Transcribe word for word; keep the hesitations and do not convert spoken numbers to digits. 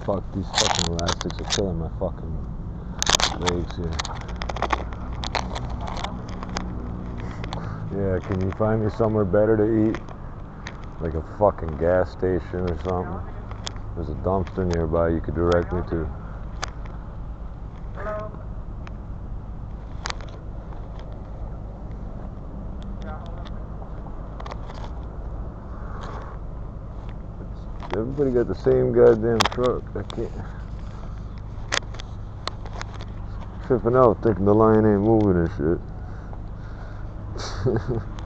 fuck, these fucking elastics are killing my fucking legs here. Yeah, can you find me somewhere better to eat? Like a fucking gas station or something? There's a dumpster nearby you could direct me to. Everybody got the same goddamn truck. I can't. Tripping out thinking the line ain't moving and shit.